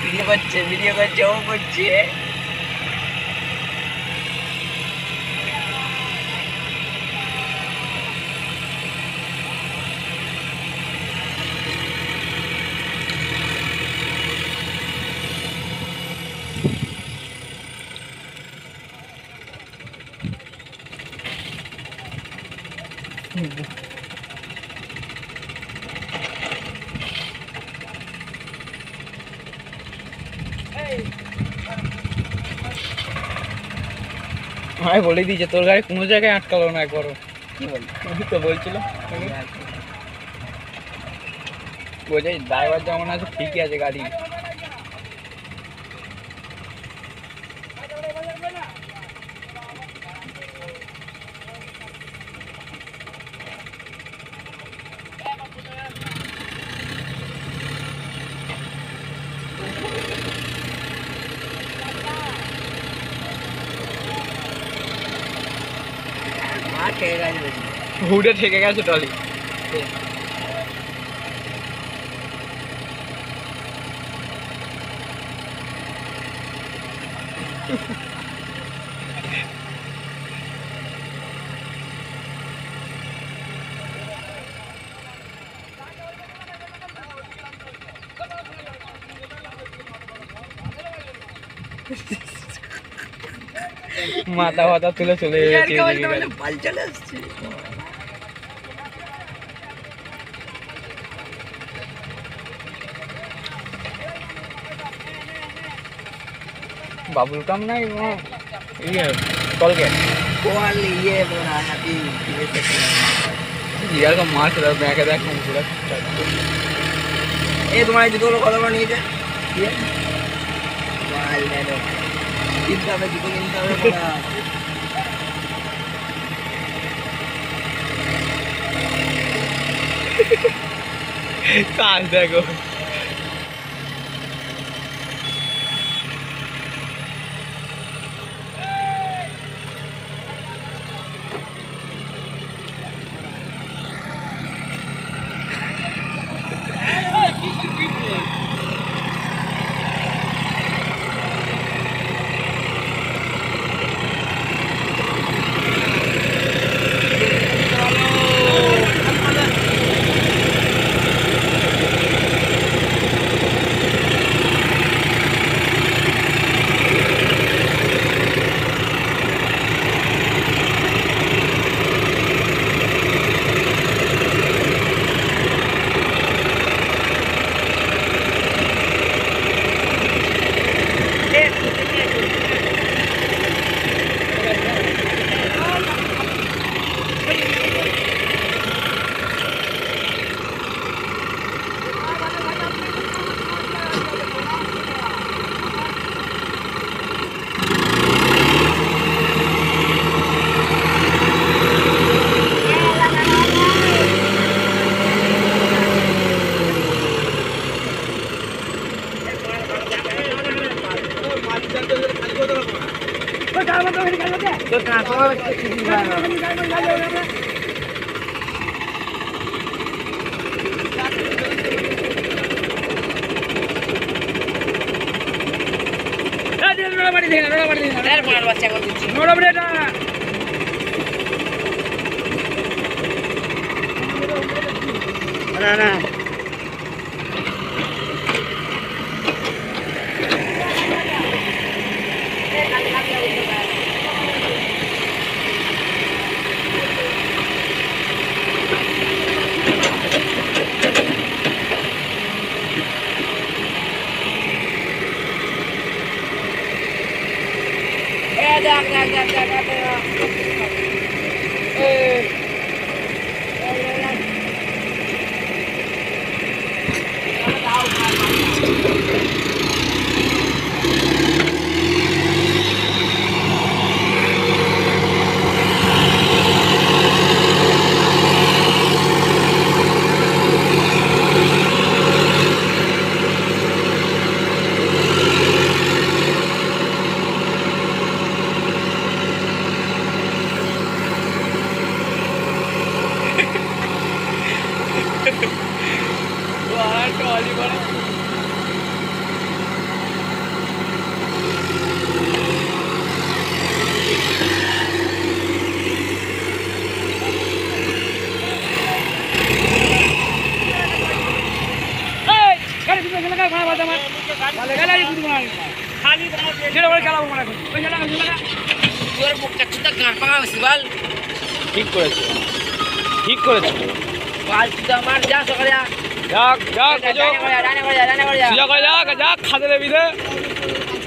Video করছে ও করছে। আমি বলে দিয়েছে তোর গাড়ি কোনো জায়গায় আটকালো না একবারও। কি বল তো বলছিল বলছে ড্রাইভার যেমন আছে ঠিকই আছে গাড়ি। হুডে ঠেকে গেছে টলি। মাথা ফাতা তুলে চলে যাচ্ছে পাল চলে আসছে। বাবুল কাম নাই ইয়ে কলগেট কোয়াল ইয়ে বড় হ্যাপি ইয়ার का मार चला मैं कहता हूं पूरा ए तुम्हारे जूतों को कलर नहीं है ये वाल ले लो कितना में जूतों कितना में बड़ा काश देखो তোর মুখটা চুটা গান পাকা হয়েছে বল ঠিক করেছে ঠিক করেছে বাল চুটা মার যা সকালে যাক যাক ডানে করে সোজা করে যাক যাক খাদে দেবি দে